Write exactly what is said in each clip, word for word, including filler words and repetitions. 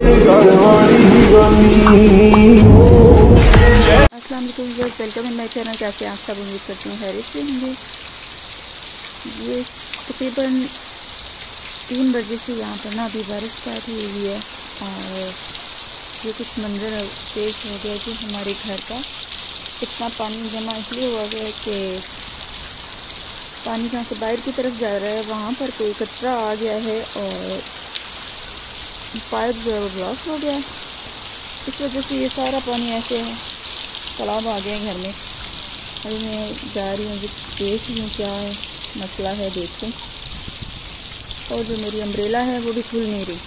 अस्सलाम वालेकुम viewers, welcome in my channel. कैसे आप सब? उम्मीद करती हूँ खैरियत से होंगे। ये तकरीबन तीन बजे से यहाँ पर ना अभी बारिश स्टार्ट हुई हुई है और ये कुछ मंजर पेश हो गया कि हमारे घर का इतना पानी जमा इसलिए हुआ गया है कि पानी जहाँ से बाहर की तरफ जा रहा है वहाँ पर कोई कचरा आ गया है और पाइप जो है वो ब्लॉक हो गया है। इस वजह से ये सारा पानी ऐसे है, तालाब आ गया घर में। अभी मैं जा रही हूँ, देख रही हूँ क्या है मसला है, देखते हैं। और जो मेरी अम्ब्रेला है वो भी खुल नहीं रही,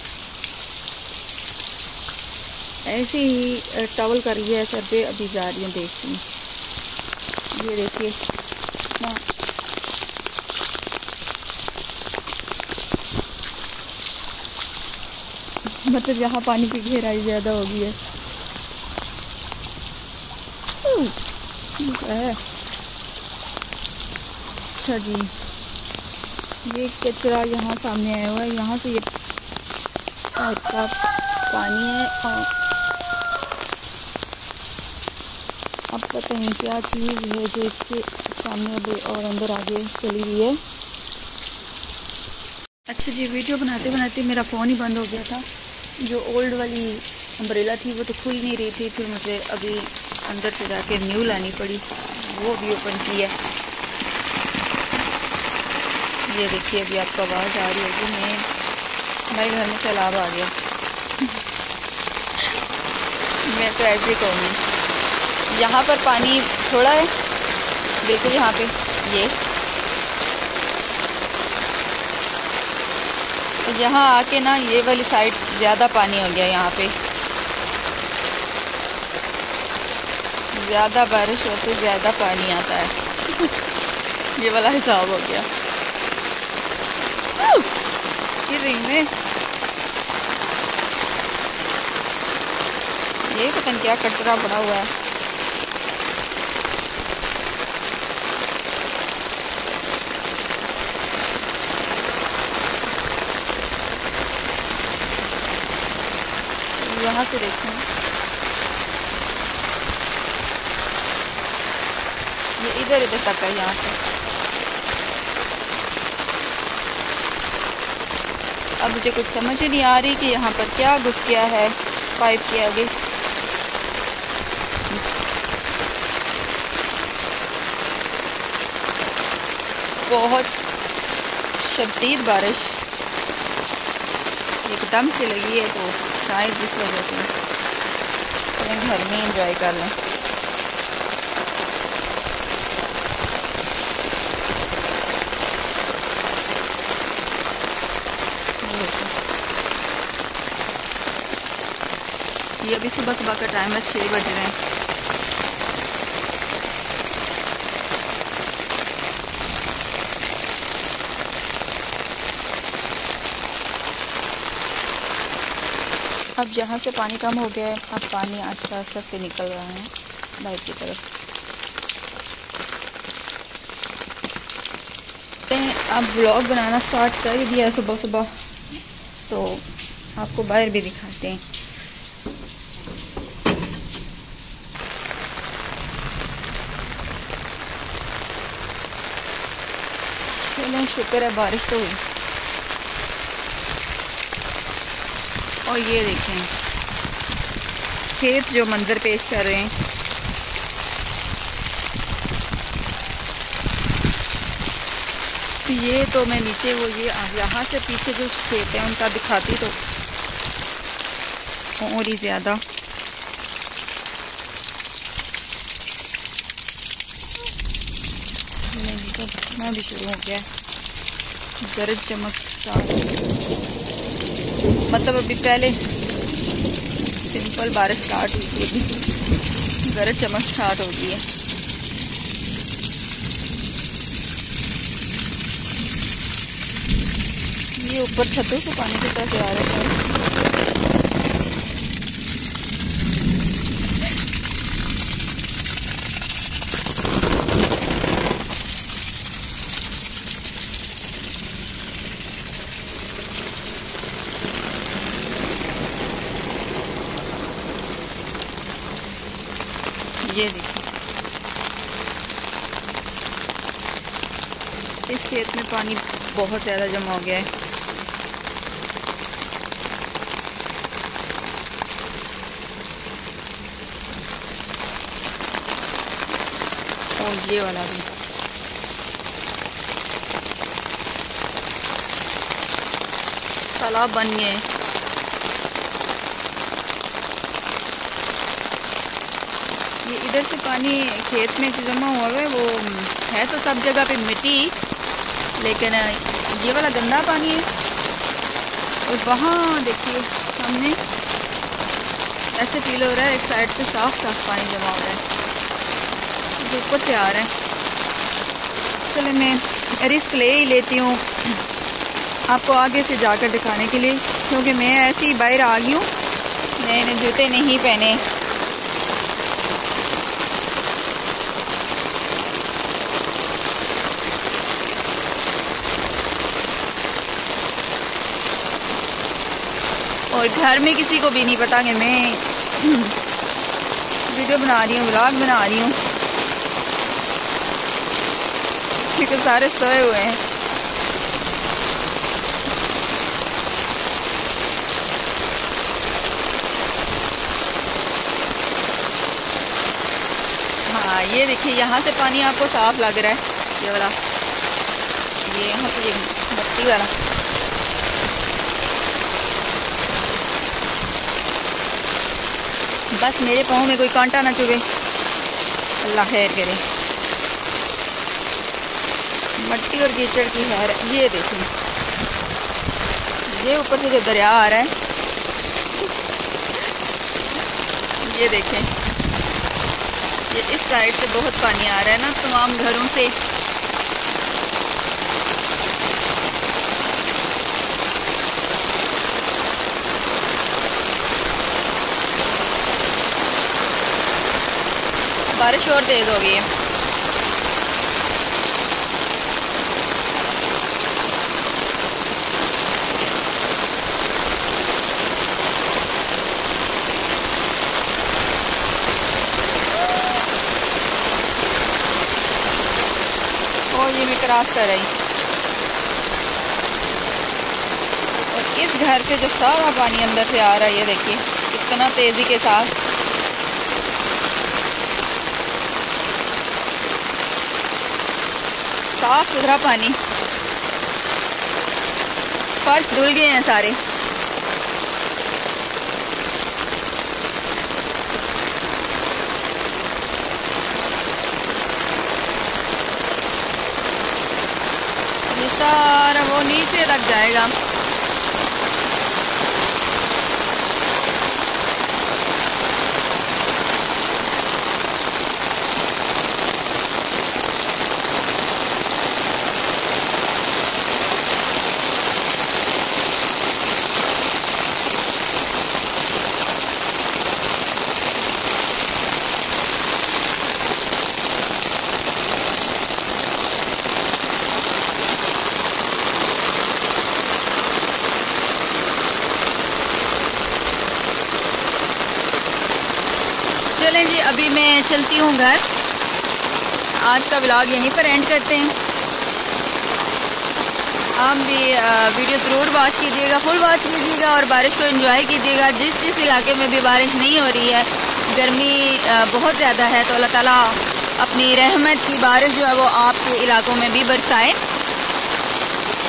ऐसे ही टॉवल कर लिया है सर पे। अभी जा रही हूँ, देखती हूँ। ये देखिए ना, मतलब यहाँ पानी की गहराई ज़्यादा हो गई है। है अच्छा जी, ये कचरा यहाँ सामने आया हुआ है, यहाँ से ये पाइप का पानी है और अब पता नहीं क्या चीज़ है जो इसके सामने अब और अंदर आगे चली गई है। अच्छा जी, वीडियो बनाते बनाते मेरा फ़ोन ही बंद हो गया था। जो ओल्ड वाली अम्ब्रेला थी वो तो खुल नहीं रही थी, फिर मुझे अभी अंदर से जाके न्यू लानी पड़ी, वो भी ओपन की है। ये देखिए, अभी आपको आवाज़ आ रही होगी, मैं हमारे घर में सैलाब आ गया। मैं तो ऐसे कहूँगी, यहाँ पर पानी थोड़ा है, बिल्कुल यहाँ पे ये यहाँ आके ना ये वाली साइड ज़्यादा पानी हो गया। यहाँ पे ज़्यादा बारिश होती ज़्यादा पानी आता है। ये वाला हिसाब हो गया। ये रिंग में ये पता नहीं क्या कचरा पड़ा हुआ है। यहाँ से देखें, ये इधर इधर तक है। यहाँ से अब मुझे कुछ समझ ही नहीं आ रही कि यहाँ पर क्या घुस गया है पाइप के आगे। बहुत शदीद बारिश एकदम से लगी है, तो शायद इस वजह से तो घर में एंजॉय कर लें। ये अभी सुबह सुबह का टाइम है, छः बज रहे हैं। अब जहाँ से पानी कम हो गया है, अब पानी आस्ते आस्ते से निकल रहा है बाहर की तरफ। अब ब्लॉग बनाना स्टार्ट कर दिया है सुबह सुबह, तो आपको बाहर भी दिखाते हैं। चलो शुक्र है बारिश तो हुई। और ये देखें खेत जो मंजर पेश कर रहे हैं। तो ये तो मैं नीचे वो ये यहाँ से पीछे जो खेत हैं उनका दिखाती तो और ही ज़्यादा। मैं भी शुरू हो गया गरज चमक स्टार्ट, मतलब अभी पहले सिंपल बारिश स्टार्ट हुई थी, अभी गरज चमक स्टार्ट हो गई है। ये ऊपर छतों से पानी की तरह आ रहा है। ये देखिए, इस खेत में पानी बहुत ज़्यादा जमा हो गया है। और ये वाला भी। तालाब बन गए हैं। ये इधर से पानी खेत में जो जमा हुआ है वो है तो सब जगह पे मिट्टी, लेकिन ये वाला गंदा पानी है। और वहाँ देखिए सामने ऐसे फील हो रहा है एक साइड से साफ साफ पानी जमा हो रहा है, जो ऊपर से आ रहा है। चले मैं रिस्क ले ही लेती हूँ आपको आगे से जाकर दिखाने के लिए, क्योंकि मैं ऐसे ही बाहर आ गई हूँ, मैंने जूते नहीं पहने। और घर में किसी को भी नहीं पता कि मैं वीडियो बना रही हूँ, व्लॉग बना रही हूँ, क्योंकि सारे सोए हुए हैं। हाँ ये देखिए, यहाँ से पानी आपको साफ लग रहा है, ये वाला, ये यहाँ से ये मट्टी वाला। बस मेरे पाँव में कोई कांटा ना चुभे, अल्लाह खैर करे। मट्टी और कीचड़ की खैर। ये देखिए, ये ऊपर से जो दरिया आ रहा है, ये देखें, ये इस साइड से बहुत पानी आ रहा है ना तमाम घरों से। बारिश और तेज हो गई है। और ये मैं क्रॉस कर रही, और इस घर से जो सारा पानी अंदर से आ रहा है, ये देखिए कितना तेजी के साथ। साफ सुथरा पानी, फर्श धुल गए हैं सारे। ये सारा वो नीचे लग जाएगा। चलें जी, अभी मैं चलती हूँ घर। आज का व्लॉग यहीं पर एंड करते हैं। आप भी वीडियो ज़रूर वॉच कीजिएगा, फुल वॉच कीजिएगा और बारिश को एंजॉय कीजिएगा। जिस जिस इलाके में भी बारिश नहीं हो रही है, गर्मी बहुत ज़्यादा है, तो अल्लाह ताला अपनी रहमत की बारिश जो है वो आपके इलाकों में भी बरसाए।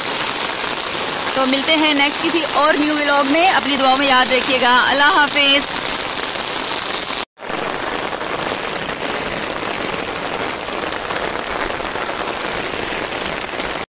तो मिलते हैं नेक्स्ट किसी और न्यू व्लॉग में। अपनी दुआओं में याद रखिएगा। अल्लाह हाफिज़।